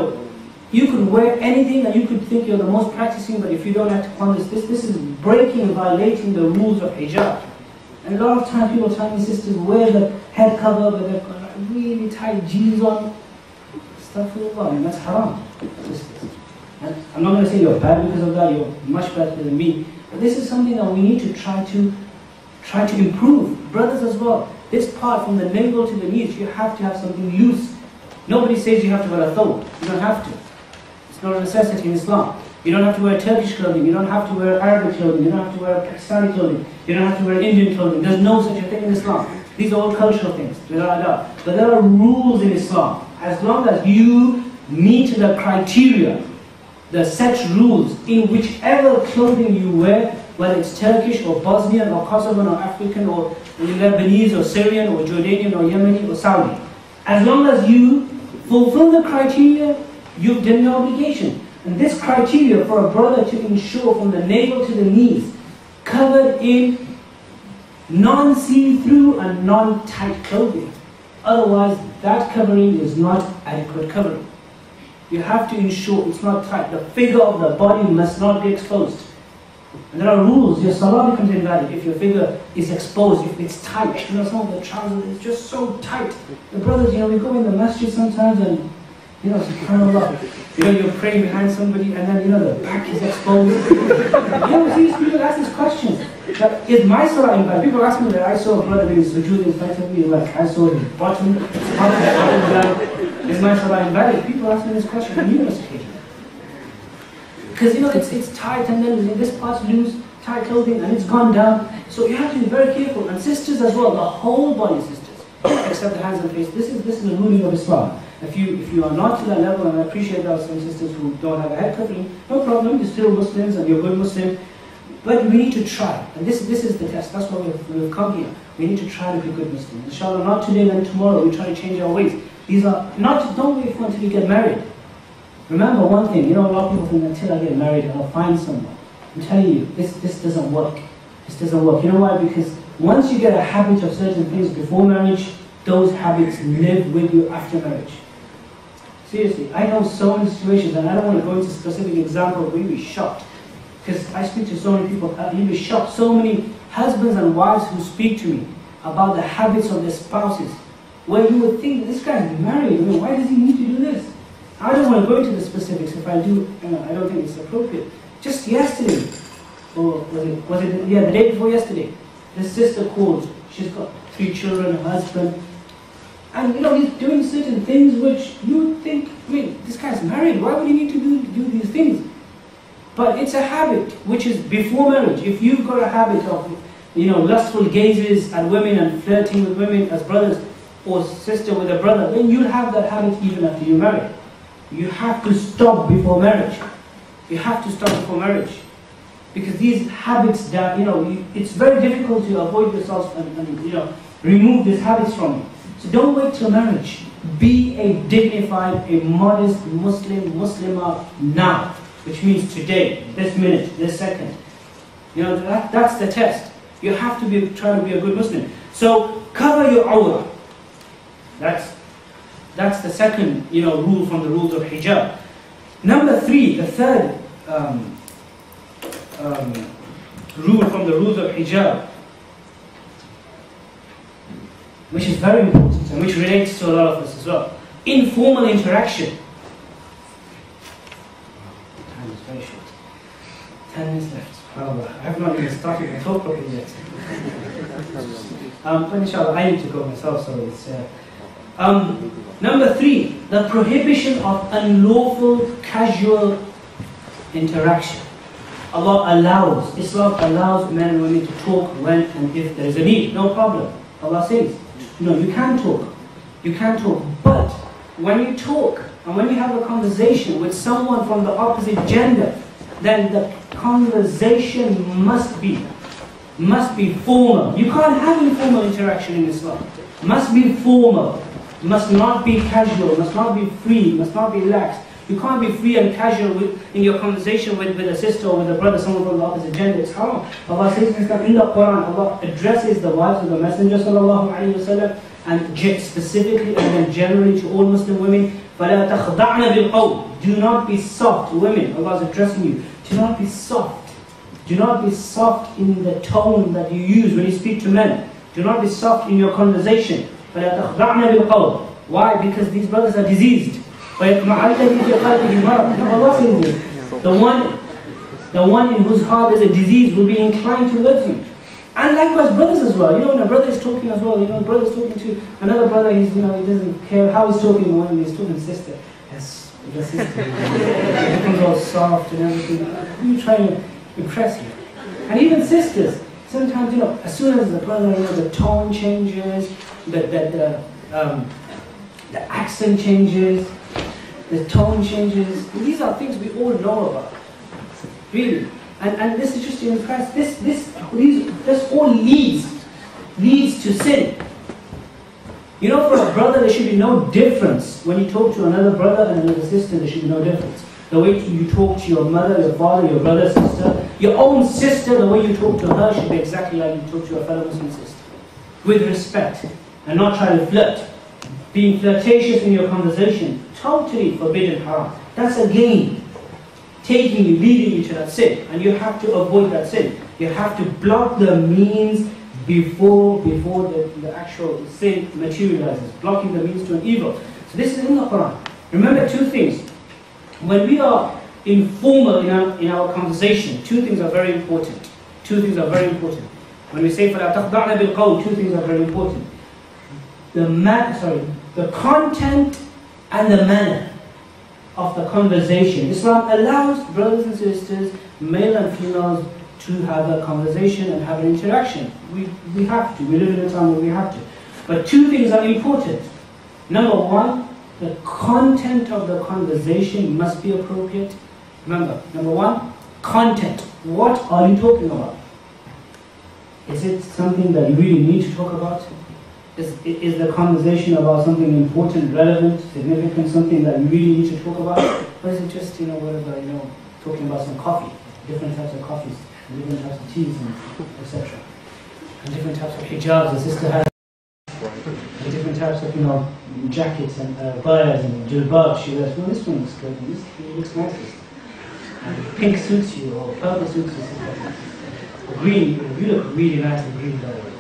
could wear anything and you could think you're the most practicing, but if you don't act upon this is breaking and violating the rules of hijab. And a lot of times people tell me, sisters, wear the head cover, but they've got really tight jeans on. Astaghfirullah, and that's haram, sisters. And I'm not going to say you're bad because of that, you're much better than me. But this is something that we need to try to improve. Brothers as well, this part from the navel to the knees, you have to have something loose. Nobody says you have to wear a thobe. You don't have to. It's not a necessity in Islam. You don't have to wear Turkish clothing. You don't have to wear Arabic clothing. You don't have to wear Pakistani clothing. You don't have to wear Indian clothing. There's no such a thing in Islam. These are all cultural things, without a doubt. But there are rules in Islam. As long as you meet the criteria, the set rules in whichever clothing you wear, whether it's Turkish or Bosnian or Kosovan or African or Lebanese or Syrian or Jordanian or Yemeni or Saudi. As long as you fulfill the criteria, you've done your obligation. And this criteria for a brother to ensure from the navel to the knees, covered in non-see-through and non-tight clothing. Otherwise, that covering is not adequate covering. You have to ensure it's not tight. The figure of the body must not be exposed. And there are rules. Your salah becomes invalid if your figure is exposed, if it's tight. Some of the trousers is just so tight. The brothers, we go in the masjid sometimes and, subhanAllah, you're praying behind somebody and then, the back is exposed. These people ask these questions. Is my salah invalid? People ask me that I saw a brother in sujood in front of me, like I saw his bottom down. Is my salah invalid? People ask me this question on numerous occasions. Because it's tight and then this part's loose, tight clothing and it's gone down. So you have to be very careful. And sisters as well, the whole body sisters, except the hands and face. This is the ruling of Islam. If you are not to that level, and I appreciate there are some sisters who don't have a head covering, no problem, you're still Muslims and you're good Muslims. But we need to try. And this is the test. That's why we've come here. We need to try to be good Muslims. Inshallah, not today, then tomorrow, we try to change our ways. These are don't wait for until you get married. Remember one thing, a lot of people think until I get married, I'll find someone. I'm telling you, this doesn't work. This doesn't work. You know why? Because once you get a habit of certain things before marriage, those habits live with you after marriage. Seriously, I know so many situations, and I don't want to go into specific examples, but you'll be shocked. Because I speak to so many people, you'll be shocked. So many husbands and wives who speak to me about the habits of their spouses, where you would think, this guy's married, why does he need to do this? I don't want to go into the specifics. If I do, I don't think it's appropriate. Just yesterday, or was it the day before yesterday, his sister called. She's got 3 children, a husband, and he's doing certain things which you would think, this guy's married, why would he need to do these things? But it's a habit which is before marriage. If you've got a habit of lustful gazes at women and flirting with women as brothers, or sister with a brother, then you'll have that habit even after you marry. You have to stop before marriage. You have to stop before marriage. Because these habits that, it's very difficult to avoid yourself and remove these habits from you. So don't wait till marriage. Be a dignified, a modest Muslimah now. Which means today, this minute, this second. That's the test. You have to be trying to be a good Muslim. So cover your awrah. That's the second, rule from the rules of hijab. Number 3, the third rule from the rules of hijab, which is very important and which relates to a lot of us as well. Informal interaction. Time is very short. 10 minutes left. I have not even started the talk properly yet. But inshallah, I need to go myself, so it's... number 3, the prohibition of unlawful casual interaction. Islam allows men and women to talk when and if there is a need, no problem. Allah says, you can talk, but when you talk and when you have a conversation with someone from the opposite gender, then the conversation must be formal. You can't have informal interaction in Islam. Must be formal. Must not be casual, must not be free, must not be lax. You can't be free and casual in your conversation with a sister or with a brother, someone from the opposite gender. It's haram. Allah says in the Quran, Allah addresses the wives of the Messenger ﷺ, and specifically and then generally to all Muslim women. فَلَا تَخْضَعْنَ بِالْقَوْلِ. Do not be soft, women. Allah is addressing you. Do not be soft. Do not be soft in the tone that you use when you speak to men. Do not be soft in your conversation. فَلَا تَخْضَعْنَ بِالْقَوْلِ. Why? Because these brothers are diseased. Allah says this. The one in whose heart is a disease will be inclined towards you. And likewise brothers as well. When a brother is talking as well, a brother is talking to another brother, he doesn't care how he's talking when he's talking to his sister. Yes, the sister. It becomes all soft and everything. You try to impress you. And even sisters, sometimes, as soon as the brother, the tone changes, the accent changes, the tone changes. These are things we all know about, really. And this is just to impress. This all leads to sin. For a brother, there should be no difference. When you talk to another brother and another sister, there should be no difference. The way you talk to your mother, your father, your brother, sister, your own sister, the way you talk to her should be exactly like you talk to your fellow Muslim sister. With respect, and not try to flirt. Being flirtatious in your conversation, totally forbidden, haram. That's a game. Taking you, leading you to that sin. And you have to avoid that sin. You have to block the means before the actual sin materializes. Blocking the means to an evil. So this is in the Quran. Remember 2 things. When we are informal in our conversation, 2 things are very important. 2 things are very important. When we say فَلَا تَخْضَعْنَ بِالْقَوْلِ, 2 things are very important. The content and the manner of the conversation. Islam allows brothers and sisters, male and females, to have a conversation and have an interaction. We have to. We live in a time where we have to. But 2 things are important. Number 1, the content of the conversation must be appropriate. Remember, number 1, content. What are you talking about? Is it something that you really need to talk about? Is the conversation about something important, relevant, significant, something that you really need to talk about? Or is it just, talking about some coffee, different types of coffees, different types of teas, etc. and different types of hijabs. The sister has and different types of, jackets and bayas and jilbab. She wears, well, this one looks good, and this looks nicest. And pink suits you, or purple suits you, or green. You look really nice in green, by the way.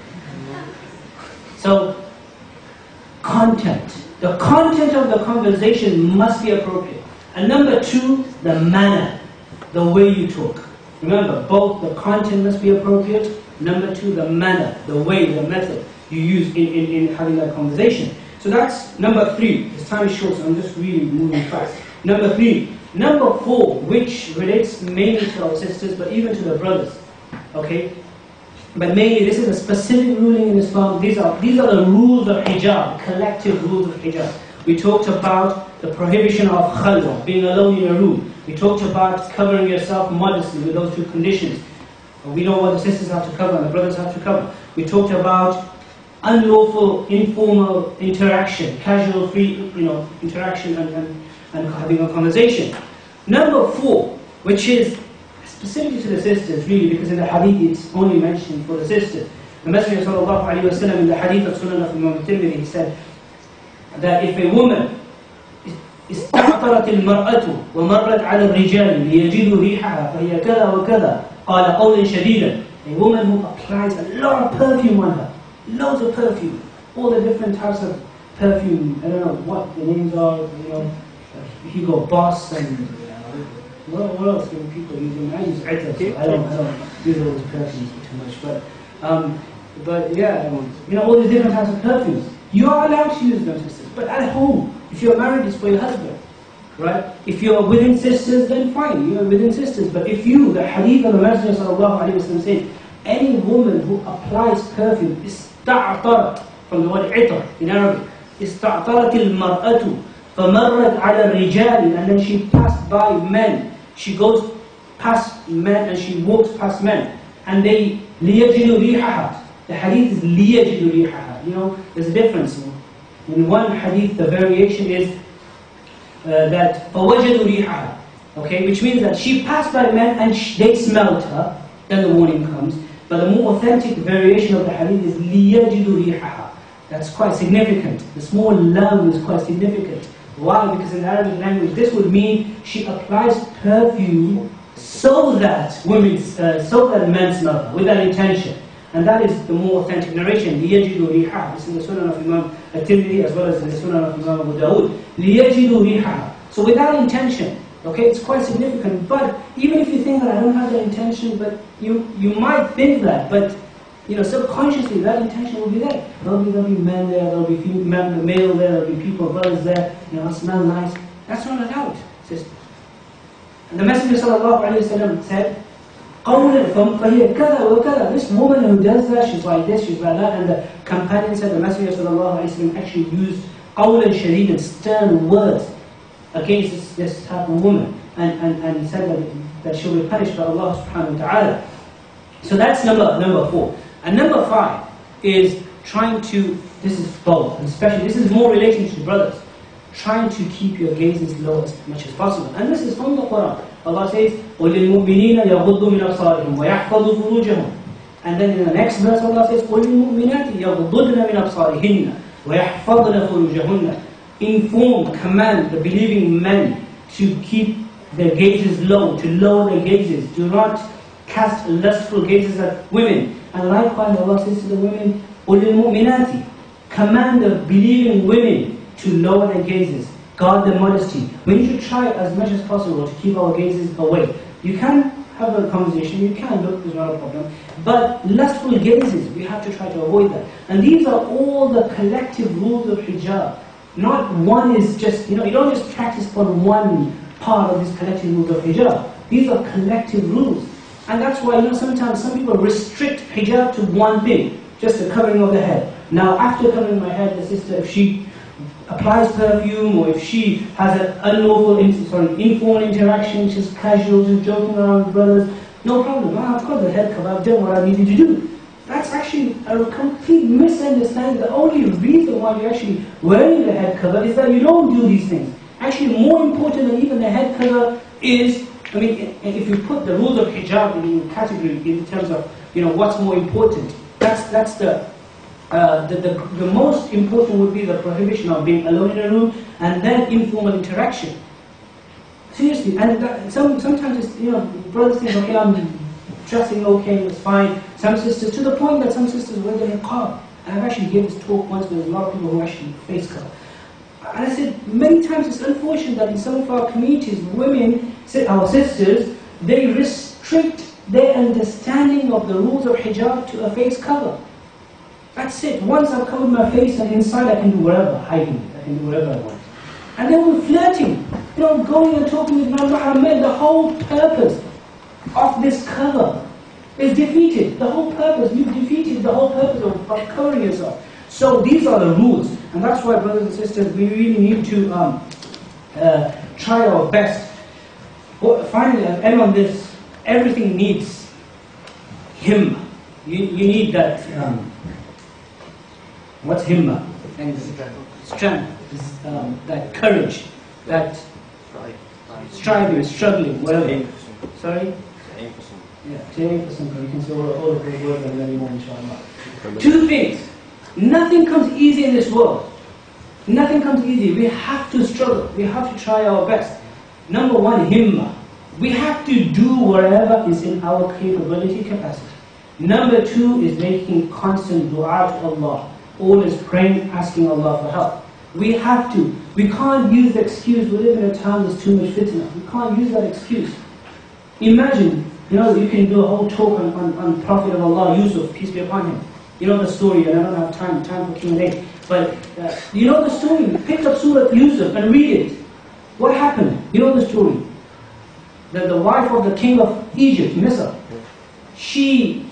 So, content. The content of the conversation must be appropriate. And number two, the manner, the way you talk. Remember, both the content must be appropriate. Number two, the manner, the way, the method you use in having that conversation. So that's number three. This time is short, so I'm just really moving fast. Number three. Number four, which relates mainly to our sisters, but even to the brothers. Okay? But mainly, this is a specific ruling in Islam. These are the rules of hijab, collective rules of hijab. We talked about the prohibition of khalwa, being alone in a room. We talked about covering yourself modestly with those two conditions. We know what the sisters have to cover and the brothers have to cover. We talked about unlawful, informal interaction, casual, free, interaction and having a conversation. Number four, which is specifically to the sisters, really, because in the hadith it's only mentioned for the sisters. The Messenger sallallahu alaihi wasallam in the hadith of Sunan of Imam al-Tirmidhi, he said that if a woman استعطرت المرأة ومرت على الرجال ليجدوا ريحها فهي كذا وكذا قال قولا شديدا. A woman who applies a lot of perfume on her, loads of perfume, all the different types of perfume. I don't know what the names are. Hugo Boss and what else do people using? I use Itta, so I don't use all those perfumes too much. But yeah, all the different types of perfumes. You are allowed to use them, sisters, but at home. If you're married, it's for your husband, right? If you're within sisters, then fine, you're within sisters. But if you, the hadith of the Messenger sallallahu alaihi wasallam says, any woman who applies perfume, ista'tarat, from the word itar in Arabic, ista'tarat al-mar'atu, فَمَرَّتْ عَلَى الرِّجَالِ, and then she passed by men. She goes past men and she walks past men. And they, لِيَجِدُ رِيحَهَا. The hadith is لِيَجِدُ رِيحَهَا. There's a difference. In one hadith, the variation is that فَوَجَدُ رِيحَهَا. Okay, which means that she passed by men and they smelled her, then the warning comes. But the more authentic variation of the hadith is لِيَجِدُ رِيحَهَا. That's quite significant. The small lam is quite significant. Why? Because in the Arabic language, this would mean she applies perfume so that men smell her, with that intention. And that is the more authentic narration. لِيَجِدُ رِيحَهَا. This is the Sunan of Imam al-Tirmidhi as well as in the Sunan of Imam Abu Dawood. لِيَجِدُ رِيحَهَا. So without intention, okay, it's quite significant. But even if you think that I don't have that intention, but you might think that, but subconsciously that intention will be there. There'll be men there, there'll be male there, there'll be people, brothers there, smell nice. That's not allowed, sister. And the Messenger sallallahu alaihi wasallam said, this woman who does that, she's like this, she's like that. And the companion said, the Messenger sallallahu alaihi wasallam actually used qawlan shadid, stern words against this type of woman. And he said that she'll be punished by Allah subhanahu wa ta'ala. So that's number four. And number five is trying to, this is both, and especially, this is more relating to brothers, trying to keep your gazes low as much as possible. And this is from the Quran. Allah says, وَلِلْمُؤْمِنِينَ يَغُضُّوا مِنْ أَبْصَارِهِمْ وَيَحْفَظُوا فُرُوجَهُم. And then in the next verse Allah says, وَلِلْمُؤْمِنَاتِ يَغُضُّضْنَ مِنْ أَبْصَارِهِنَّ وَيَحْفَظْنَ فُرُوجَهُنَّ. Inform, command the believing men to keep their gazes low, to lower their gazes. Do not cast lustful gazes at women. And likewise Allah says to the women, وَلِلْمُؤْمِنَاتِ. Command the believing women to lower their gazes, guard their modesty. We need to try as much as possible to keep our gazes away. You can have a conversation, you can look, there's not a problem. But lustful gazes, we have to try to avoid that. And these are all the collective rules of hijab. Not one is just, you don't just practice on one part of these collective rules of hijab. These are collective rules. And that's why, sometimes some people restrict hijab to one thing, just the covering of the head. Now, after covering my head, the sister, if she applies perfume, or if she has an unlawful, informal interaction, she's casual, she's joking around with brothers, no problem. I've got the head cover, I've done what I needed to do. That's actually a complete misunderstanding. The only reason why you're actually wearing the head cover is that you don't do these things. Actually, more important than even the head cover is, if you put the rules of hijab in category in terms of, what's more important, That's the most important would be the prohibition of being alone in a room, and then informal interaction. Seriously, and sometimes it's, brothers think, okay, I'm dressing okay, it's fine. Some sisters, to the point that some sisters wear their niqab. And I've actually given this talk once, where there's a lot of people who actually face cover. And I said, many times it's unfortunate that in some of our communities, women, our sisters, they restrict their understanding of the rules of hijab to a face cover. That's it. Once I've covered my face and inside I can do whatever, hiding it, I can do whatever I want. And then we're flirting, going and talking with non-mahram men. The whole purpose of this cover is defeated. The whole purpose, you've defeated the whole purpose of covering yourself. So these are the rules, and that's why, brothers and sisters, we really need to try our best. Well, finally, I'll end on this. Everything needs himma. You need that. What's himma? Strength. That courage. That striving, struggling, whatever. Sorry? Yeah, 10%. You can say all of those words and many more, inshallah. Two things. Nothing comes easy in this world. Nothing comes easy. We have to struggle. We have to try our best. Number one, himma. We have to do whatever is in our capability, capacity. Number two is making constant dua to Allah. Always praying, asking Allah for help. We have to. We can't use the excuse, we live in a town there's too much fitna. We can't use that excuse. Imagine, you can do a whole talk on Prophet of Allah, Yusuf, peace be upon him. You know the story, and I don't have time for Q&A. But you know the story. Pick up Surah Yusuf and read it. What happened? You know the story. The wife of the king of Egypt, Misr, she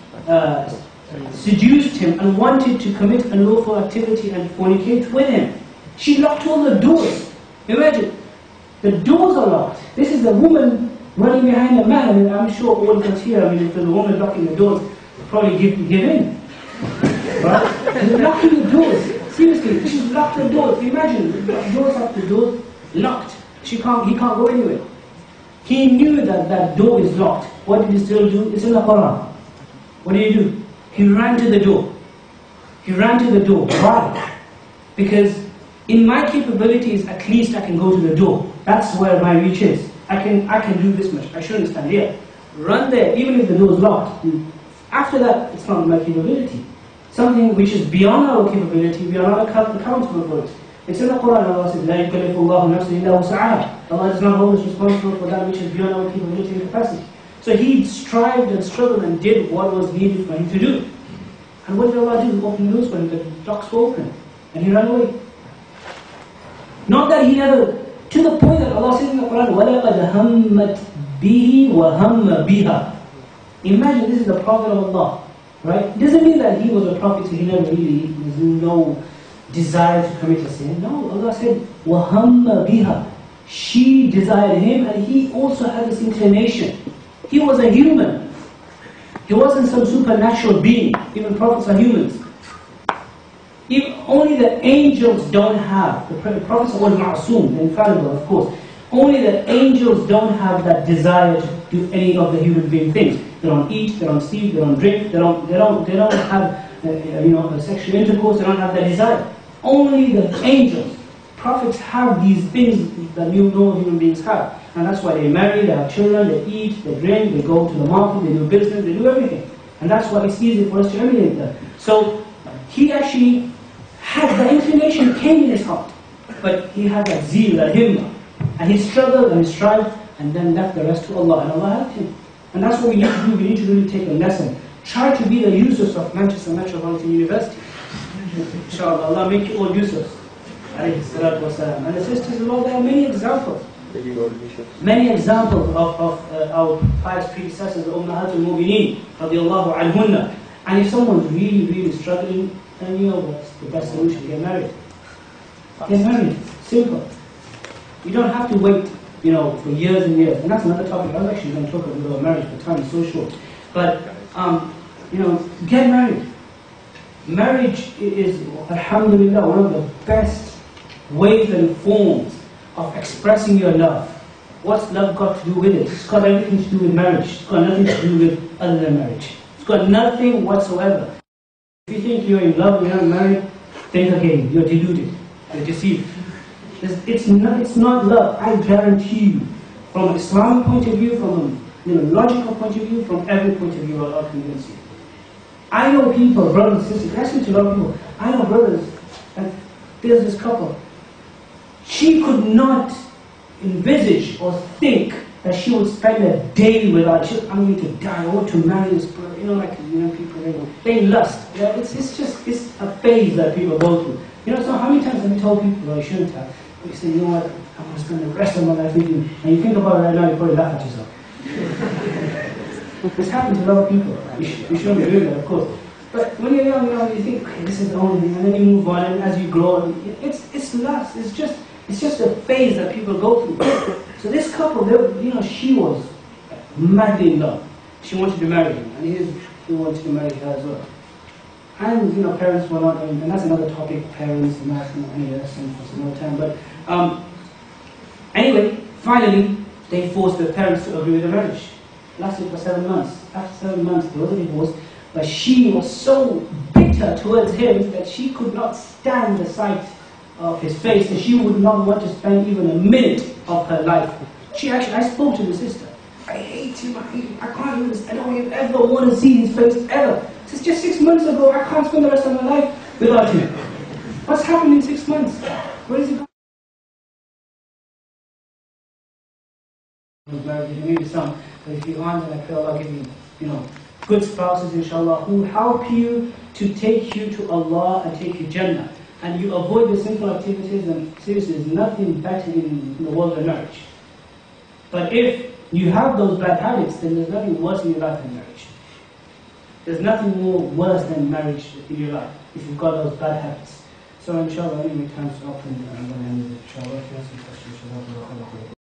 seduced him and wanted to commit unlawful activity and fornicate with him. She locked all the doors. Imagine, the doors are locked. This is a woman running behind a man. I mean, I'm sure all of us here, if there's a woman locking the doors, probably give in. Right? She's locking the doors. Seriously, she's locked the doors. Imagine, doors after doors, locked. He can't go anywhere. He knew that door is locked. What did he still do? It's in the Quran. What did he do? He ran to the door. He ran to the door. Why? Because in my capabilities, at least I can go to the door. That's where my reach is. I can do this much. I shouldn't stand here. Run there, even if the door is locked. After that, it's not my capability. Something which is beyond our capability, we are not accountable for it. It's in the Quran, Allah says, لا يكلف الله نفسا إلا وسعها. Allah is not always responsible for that which is beyond our capability and capacity. So he strived and struggled and did what was needed for him to do. And what did Allah do? He opened the doors for him, the locks were open. And he ran away. Not that he never, to the point that Allah says in the Quran, وَلَقَدْ هَمَّتْ بِهِ وَهَمَّ بِهَا. Imagine this is the Prophet of Allah. Right? It doesn't mean that he was a prophet, so he never really, there's no desire to commit a sin. No, Allah said, وَهَمَّ بِهَا. She desired him, and he also had this inclination. He was a human. He wasn't some supernatural being. Even prophets are humans. If only the angels don't have, the prophets are all ma'soom, infallible of course. Only the angels don't have that desire to do any of the human being things. They don't eat, they don't sleep, they don't drink, they don't have sexual intercourse, they don't have that desire. Only the angels. Prophets have these things that no human beings have. And that's why they marry, they have children, they eat, they drink, they go to the market, they do business, they do everything. And that's why it's easy for us to emulate them. So he actually had the inclination, came in his heart. But he had that zeal, that himmah. And he struggled and he strived and then left the rest to Allah. And Allah helped him. And that's what we need to do. We need to really take a lesson. Try to be the users of Manchester Metropolitan University. Inshallah, Allah make you all users. And the sisters in law, there are many examples. Many examples of our pious predecessors, Ummahatul Mu'mineen, radiallahu anhunna. And if someone's really, really struggling, then you know what's the best solution: get married. Get married. Simple. You don't have to wait, for years and years. And that's another topic. I was actually going to talk about marriage, but time is so short. But, get married. Marriage is, alhamdulillah, one of the best ways and forms of expressing your love. What's love got to do with it? It's got everything to do with marriage. It's got nothing to do with other than marriage. It's got nothing whatsoever. If you think you're in love, you're not married, think again. You're deluded. You're deceived. It's not love. I guarantee you, from an Islamic point of view, from a logical point of view, from every point of view, I'll convince you. I know people, brothers and sisters, I speak to a lot of people. I know brothers, and there's this couple. She could not envisage or think that she would spend a day without. I'm going to die. I want to marry this brother. People, they lust. It's a phase that people go through. So how many times have you told people, well, you shouldn't have? But you say, you know what, I'm going to spend the rest of my life with you. And you think about it right now, you probably laugh at yourself. This happens to a lot of people. You shouldn't be doing that, of course. But when you're young, you think, okay, this is the only thing, and then you move on, and as you grow, it's lust. It's just a phase that people go through. So this couple, she was madly in love. She wanted to marry him, and he wanted to marry her as well. And parents were not, and that's another topic, parents, and that, anyway, that's another time. But anyway, finally, they forced their parents to agree with the marriage. Lasted for 7 months. After 7 months, they were divorced. But she was so bitter towards him that she could not stand the sight of his face, and she would not want to spend even a minute of her life. I spoke to the sister. I hate him. I can't even. I don't ever want to see his face ever. It's just 6 months ago. I can't spend the rest of my life without him. What's happened in 6 months? Where is he going? Maybe some, but if you aren't, then I pray Allah give you, good spouses, inshallah, who help you to take you to Allah and take you Jannah. And you avoid the sinful activities, and seriously, there's nothing better in the world than marriage. But if you have those bad habits, then there's nothing worse in your life than marriage. There's nothing more worse than marriage in your life, if you've got those bad habits. So inshallah, anyway, time's up, and I'm going to end it. Inshallah, if you have some questions, inshallah.